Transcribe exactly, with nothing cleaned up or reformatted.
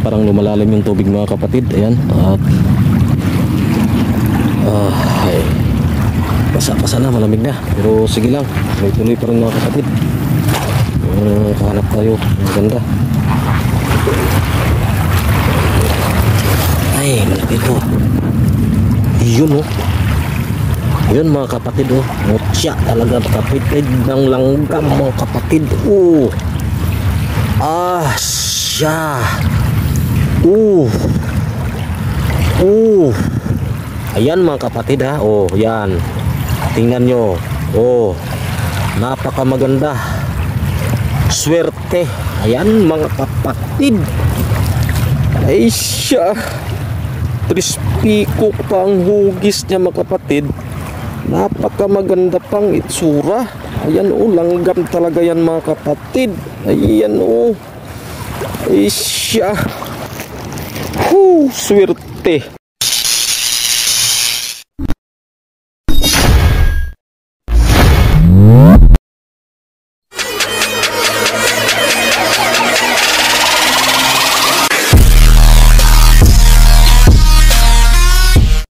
parang lumalalim yung tubig mga kapatid. Ayan. At uh, ay, basa-basa na, malamig na. Pero sige lang, tuloy-tuloy pa rin mga kapatid. Uh, kahanap tayo. Ang ganda. Ay, malapit po. Yun oh. Yun mga kapatid oh. Mutya talaga kapatid ng langgam mga kapatid. Oh. Ah, siya. Uh. Uh. Ayan mga kapatid ha. Oh, yan. Tingnan nyo. Oh. Napaka maganda. Swerte. Ayan mga kapatid. Ay siya. Crispy cook pa ang hugis niya mga kapatid. Napaka maganda pang itsura. Ayan o, langgam talaga yan mga kapatid. Ayan o. Ay siya. Woo, swerte.